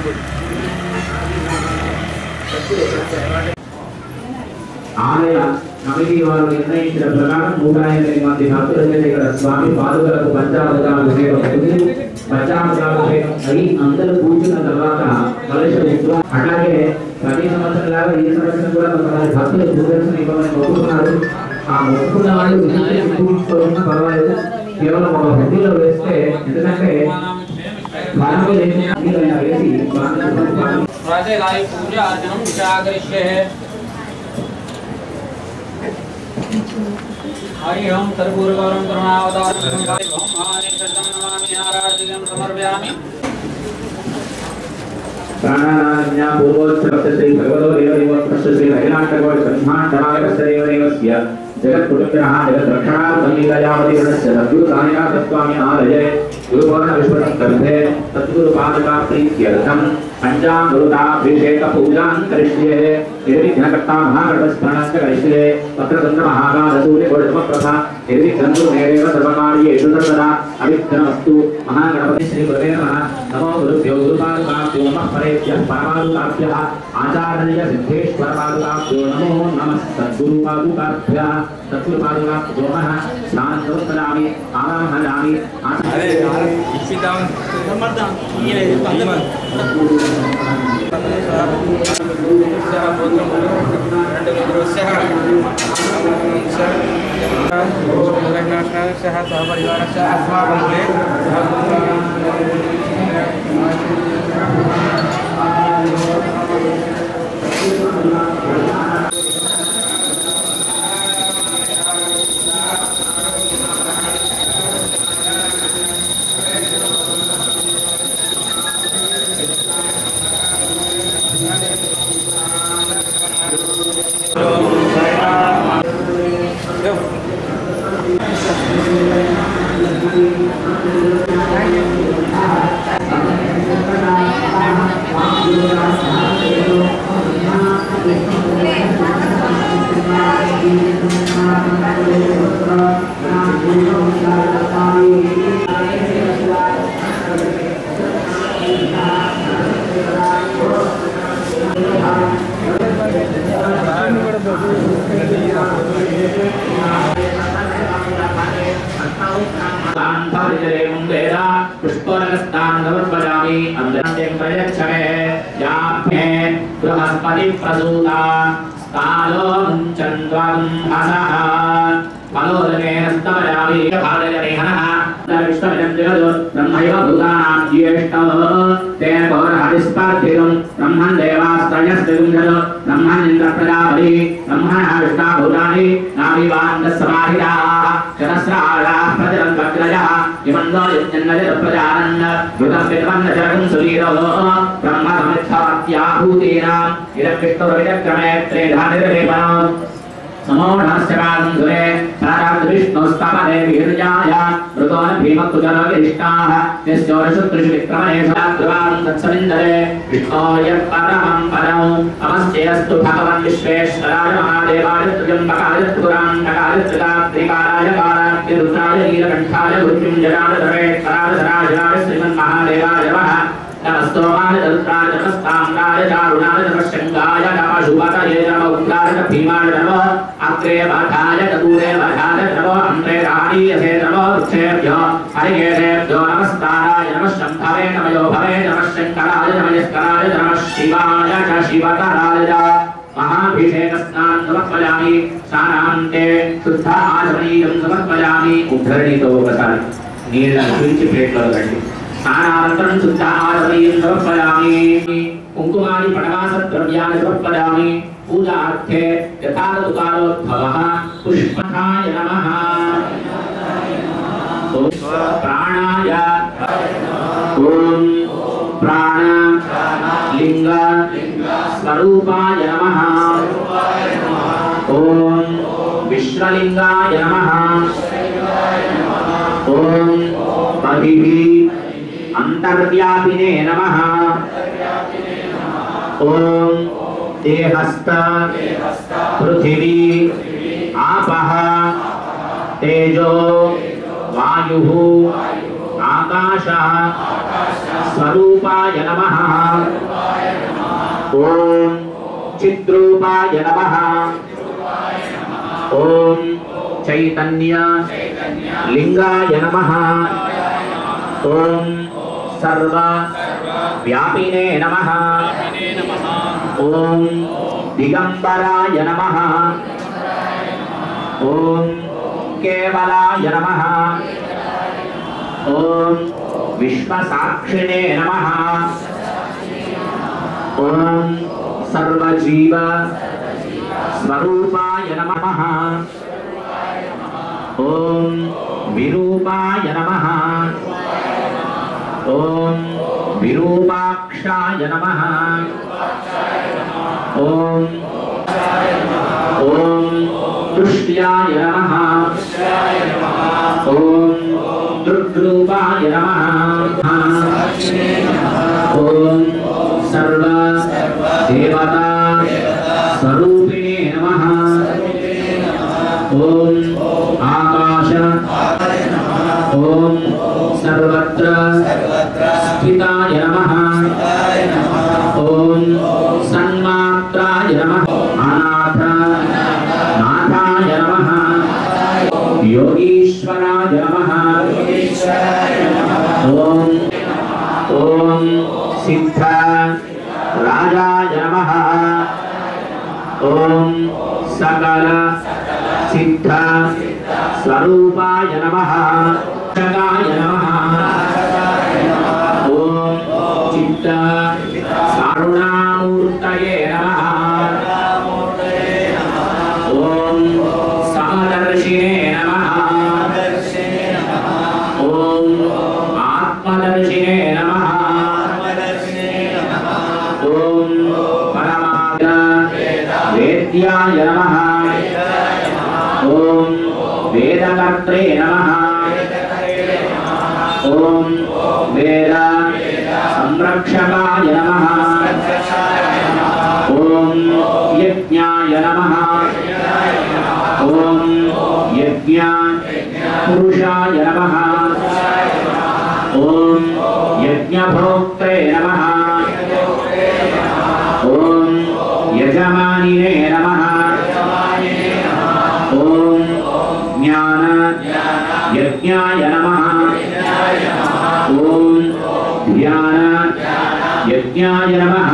ఆలయ కమిటీ వారు నిర్ణయించిన ప్రకారం 180 మంది భక్తులైతే ఇక్కడ స్వామి పాదుకలకు పంచామృతాలు ఉపయోగపడుతుంది. పంచామృతాలు అయి అందరూ కూర్చున్న తర్వాత కలశ అట్లాగే ప్రతి సంవత్సరం లాగా ఈ సంవత్సరం కూడా కొంతమంది భక్తులు దూరదర్శనం ఇవ్వమని మొక్కుకున్నారు. ఆ మొక్కుకున్న వాళ్ళు పర్వాలేదు, కేవలం ఒక హుడ్డీలో వేస్తే ఎందుకంటే पूजा अर्चनम विचाकरिष्ये हरि ओम सर्वपूर्वकं करुणावतारं ओम आने शरणं नमामि आराधनं समर्पयामि प्राणानाज्ञा पूर्वोत्सवस्य श्री भगवतो देवदेवोत्सवस्य श्री हरिनाथगोड ब्रह्माण्डनायकस्य देवदेवस्य जगत्कुटुम्बः जगद्रक्षणार्थमीलयावति गणस्य सद्गुरुसानिका तत्त्वामि आलये गुरुपूर्ण विश्वसंकल्पे सद्गुरुपादुकाप्रीत्यर्थं पंचामृताभिषेक पूजां करिष्ये निर्विघ्नकर्ता महागणपतिस्मरणस्य करिष्ये वक्रतुण्डमहाकालसूर्यकोटिसमप्रभा निर्विघ्नगुरुमेरेव सर्वकार्येषु सर्वदा अविघ्नमस्तु महागणपति श्री गुरुवे नमः नमो गुरुभ्यो गुरुपादुकाभ्यो नमः परेभ्यः परमादुकाभ्यः आचार्य सिद्धेश्वरपादुकाभ्यो नमो नमः सद्गुरुपादुकाभ्यः सद्गुरुपादुकाभ्यो नमः स्नानोत्तरामि आवाहयामि अरे इसिदां समर्दा ये पंदम बृहस्पति प्रसूता कालो मुञ्चन्द्वं हसः फलोदकेन स्तवयामि भागजनेहनः विश्वमिदं जगतो ब्रह्मैव भूतानां ज्येष्ठः तेन पौरहरिस्पर्धितं ब्रह्मन् देवास्त्रयस्त्रिगुं जगतो ब्रह्मन् इन्द्रप्रजापति ब्रह्मणः विष्टाभूतानि नाभिवान्दस्समाहिताः शतस्राळाः प्रजलन्वग्रजः इमन्दो यज्ञन्नजप्रजानन् युतं विद्वन्नजगं सुवीरो ब्रह्मसमित्थात्याहूतीनाम् इदं विष्णुर्विचक्रमे त्रेधा निर्लेपनम् समोढस्य कालं सुरे प्रारब्ध विष्णुस्तपदे विहृजाय मृतोन भीमकुजरगिरिष्टाः यस्योरशुत्रिषु विक्रमणे सदाद्रुवां तत्सविन्दरे विष्णोर्य परमं पदं नमस्तेऽस्तु भगवन् विश्वेश्वराय महादेवाय त्र्यम्बकाय त्रिपुरान्तकाय त्रिकात्रिकाराय कालाग्निरुद्राय नीलकण्ठाय मृत्युञ्जयाय सर्वेश्वराय सदाशिवाय श्रीमन्महादेवाय नमः नमस्तोमाय दत्ताय नमस्ताम्राय चारुणाय नमश्शङ्गाय नमशुभतये नमः उग्राय भीमाय नमः अग्रे बाधाय चतुरे बाधाय नमः अम्रे राणीयसे नमः वृक्षेभ्यो हरिकेशेभ्यो नमस्ताराय नमः शम्भवे नमयो भवे नमः शङ्कराय नमस्कराय नमः शिवाय च शिवकराय च महाभिषेकस्नानं समर्पयामि स्नानान्ते शुद्ध आचमनीयं समर्पयामि उद्धरणितो वसामि నీళ్ళను పిలిచి ప్లేట్లో కట్టి స్నానానంతరం శుద్ధ ఆచమనీయం సమర్పయామి కుంకుమాని పడవాస ద్రవ్యాన్ని సమర్పయామి పూజార్థే యథాతుకారోద్భవః పుష్పకాయ నమః ప్రాణాయ ఓం ప్రాణ లింగ స్వరూపాయ నమః ఓం విశ్వలింగాయ నమః ओम पृथिवी अंतर्व्यापिने नमः ओम देहस्थ पृथिवी आपः तेजो वायुः आकाश आकाश स्वरूपाय नमः ओम चिद्रूपाय नमः ओम चैतन्य लिंगाय नमः ओम सर्व व्यापिने नमः ओम दिगंबराय नमः ओम केवलाय नमः ओम विश्वसाक्षिणे नमः ओम सर्वजीव स्वरूपाय नमः ओम विरूपाय नमः ओम विरूपाक्षाय नमः ओम दृष्ट्याय नमः ओम दृग्रूपाय नमः ओम सर्व देवता स्वरूपिणे नमः ओम आकाश ओम सर्वत्र स्थिताय नमः ओम सन्मात्राय नमः अनाथ नाथाय नमः योगीश्वराय नमः ओम सिद्ध राजाय नमः ओम सकल सिद्ध स्वरूपाय नमः जगाय नमः ओम चित्त करुणामूर्तये नमः ओम समदर्शिने नमः ओम आत्मदर्शिने नमः ओम वेद्याय नमः ओम वेदकर्त्रे नमः ओम वेद संरक्षकाय नमः ओम यज्ञाय नमः ओम यज्ञ पुरुषाय नमः ओम यज्ञभोक्त्रे नमः ओम यजमानिने नमः ओम ज्ञान यज्ञाय नमः ओम ध्यान यज्ञाय नमः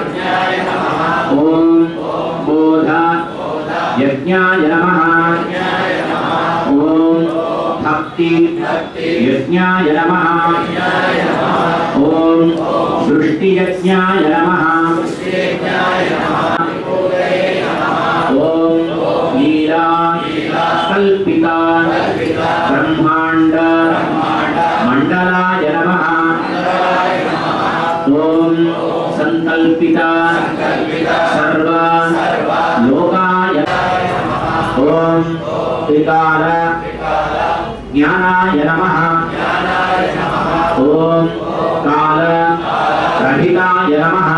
ओम बोध यज्ञाय नमः ओम भक्ति यज्ञाय नमः ओम सृष्टि यज्ञाय नमः ओम लीला कल्पिता ब्रह्मांड मंडलाय नमः ओम संकल्पिता सर्व लोकाय ओम त्रिकाल ज्ञानाय नमः ओम काल रहिताय नमः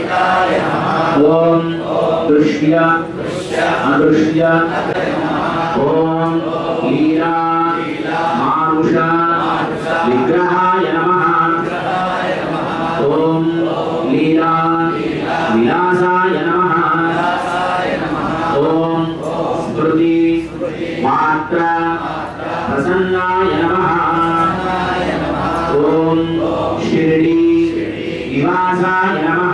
ओम दृश्य अदृश्य ओम लीला मानुष विग्रहाय नमः ओम लीला विलासाय नमः ओम स्मृति मात्र प्रसन्नाय नमः ओम शिरडी निवासाय नमः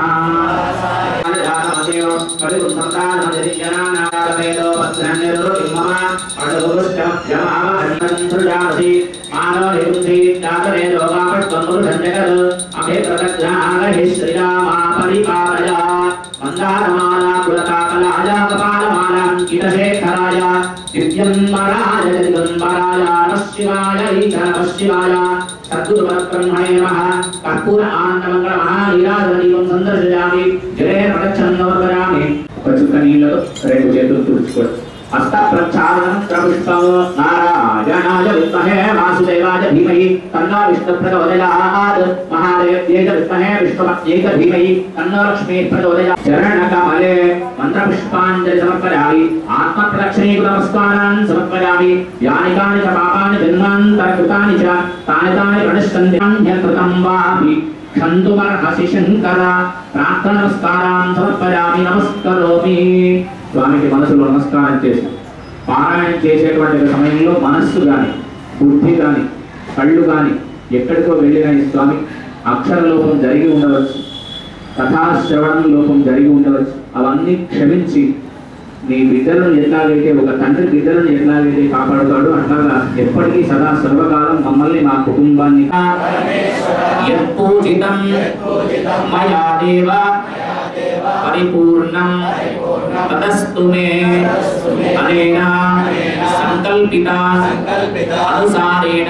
सद्गुरुपरब्रह्मणे नमः कर्पूर आनंदमंगल महालीलादीपं संदर्शयामि जले प्रदक्षिणं नमस्करामि पचुक నీళ్ళతో రెండు చేతులు తుడుచుకోండి हस्तप्रक्षालनं प्रपुष्पं नारायणाय विद्महे वासुदेवाय धीमहि तन्नो विष्णुः प्रचोदयात् महादेव्यै च विद्महे विष्णुपत्न्यै च धीमहि तन्नो लक्ष्मीः प्रचोदयात् चरणकमले मन्त्रपुष्पाञ्जलि समर्पयामि आत्मप्रदक्षिणीकृतमस्कारान् समर्पयामि यानि कानि च पापानि जन्मान्तरकृतानि च तानि प्रणश्यन्ति अन्यकृतं वापि क्षन्तुमर्हसि शङ्कर प्रार्थनमस्कारान् समर्पयामि नमस्करोमि స్వామికి మనసులో నమస్కారం చేసి పారాయణ చేసేటువంటి సమయంలో మనస్సు కానీ బుద్ధి కానీ కళ్ళు కానీ ఎక్కడికో వెళ్ళిన ఈ స్వామి అక్షర లోపం జరిగి ఉండవచ్చు, కథాశ్రవణం లోపం జరిగి ఉండవచ్చు. అవన్నీ క్షమించి నీ బిడ్డలను ఎట్లాగైతే ఒక తండ్రి బిడ్డలను ఎట్లాగైతే కాపాడుతాడో అట్లాగా ఎప్పటికీ సదా సర్వకాలం మమ్మల్ని మా కుటుంబాన్ని యత్పూజితం మయా దేవ పరిపూర్ణం తదస్తు మే అనేన సంకల్పిత అనుసారేణ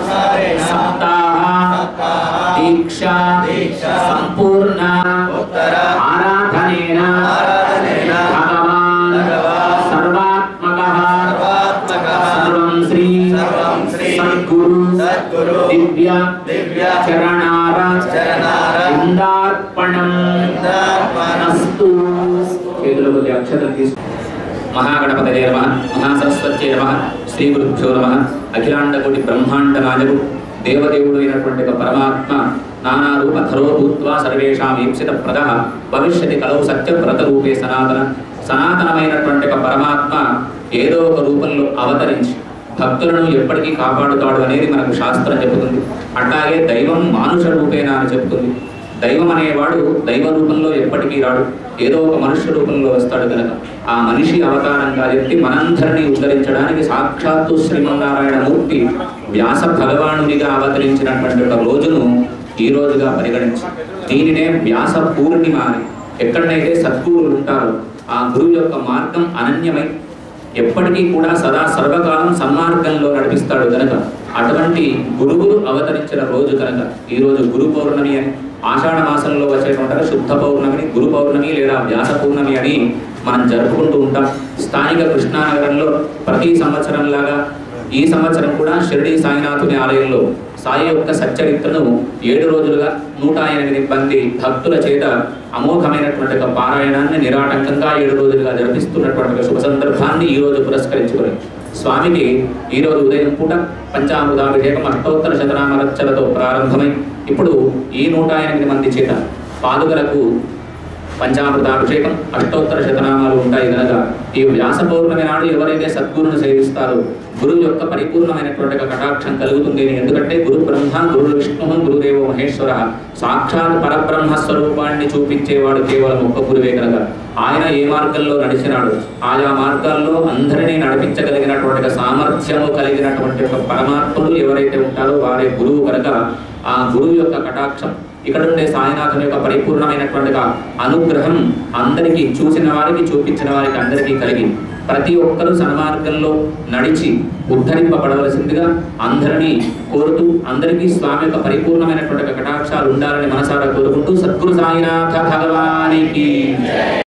సప్తాహ దీక్షా సంపూర్ణ ఆరాధనేన భగవాన్ సర్వాత్మకః సర్వం శ్రీ సద్గురు దివ్య చరణార ఇందార్పణం అస్తు. చేతులకు అక్షతలు తీసు. మహాగణపతయే నమః, మహాసరస్వత్యై నమః, శ్రీ గురుభ్యో నమః. అఖిలాండకోటి బ్రహ్మాండ నాయకుడు దేవదేవుడు అయినటువంటి పరమాత్మ నానా రూపధరో భూత్వా సర్వేషాం ఈప్సిత ప్రదః భవిష్యతి కలౌ సత్యవ్రత రూపే సనాతనమైనటువంటి పరమాత్మ ఏదో ఒక రూపంలో అవతరించి భక్తులను ఎప్పటికీ కాపాడుతాడు అనేది మనకు శాస్త్రం చెబుతుంది. అట్లాగే దైవం మానుష రూపేనా అని చెబుతుంది. దైవం అనేవాడు దైవ రూపంలో ఎప్పటికీ రాడు, ఏదో ఒక మనుష్య రూపంలో వస్తాడు కనుక ఆ మనిషి అవతారంగా ఎత్తి మనందరినీ ఉద్ధరించడానికి సాక్షాత్తు శ్రీమన్నారాయణ మూర్తి వ్యాస భగవానుడిగా అవతరించినటువంటి ఒక రోజును ఈ రోజుగా పరిగణించి దీనినే వ్యాస పూర్ణిమ అని. ఎక్కడనైతే సద్గురువులు ఉంటారో ఆ గురువు యొక్క మార్గం అనన్యమై ఎప్పటికీ కూడా సదా సర్వకాలం సన్మార్గంలో నడిపిస్తాడు కనుక అటువంటి గురువులు అవతరించిన రోజు కనుక ఈ రోజు గురు పౌర్ణమి అని, ఆషాఢ మాసంలో వచ్చేటువంటి శుద్ధ పౌర్ణమిని గురు పౌర్ణమి లేదా వ్యాస పౌర్ణమి అని మనం జరుపుకుంటూ ఉంటాం. స్థానిక కృష్ణానగరంలో ప్రతి సంవత్సరం లాగా ఈ సంవత్సరం కూడా షిరిడి సాయినాథుని ఆలయంలో సాయి యొక్క సచ్చరిత్రను 7 రోజులుగా 108 మంది భక్తుల చేత అమోఘమైనటువంటి ఒక పారాయణాన్ని నిరాటంకంగా 7 రోజులుగా జరిపిస్తున్నటువంటి శుభ సందర్భాన్ని ఈ రోజు పురస్కరించుకొని స్వామికి ఈ రోజు ఉదయం పూట పంచామృతాభిషేకం అష్టోత్తర శతనామరచలతో ప్రారంభమై ఇప్పుడు ఈ 108 మంది చేత పాదుకలకు పంచామృతాభిషేకం అష్టోత్తర శతనామాలు ఉంటాయి కనుక ఈ వ్యాస పౌర్ణమి నాడు ఎవరైతే సద్గురును సేవిస్తారో గురువు యొక్క పరిపూర్ణమైనటువంటి కటాక్షం కలుగుతుంది. ఎందుకంటే గురు బ్రహ్మ గురు విష్ణు గురుదేవో మహేశ్వర సాక్షాత్ పరబ్రహ్మ స్వరూపాన్ని చూపించేవాడు కేవలం ఒక్క గురువే కనుక ఆయన ఏ మార్గంలో నడిచినాడు ఆయా మార్గాల్లో అందరినీ నడిపించగలిగినటువంటి సామర్థ్యము కలిగినటువంటి ఒక పరమాత్ముడు ఎవరైతే ఉంటారో వారే గురువు కనుక ఆ గురువు యొక్క కటాక్షం ఇక్కడ ఉండే సాయినాథుని యొక్క పరిపూర్ణమైనటువంటి అనుగ్రహం అందరికీ చూసిన వారికి చూపించిన వారికి అందరికీ కలిగి ప్రతి ఒక్కరూ సన్మార్గంలో నడిచి ఉద్ధరింపబడవలసిందిగా అందరినీ కోరుతూ అందరికీ స్వామి యొక్క పరిపూర్ణమైనటువంటి కటాక్షాలు ఉండాలని మనసారా కోరుకుంటూ సద్గురు సాయినాథ భగవానికి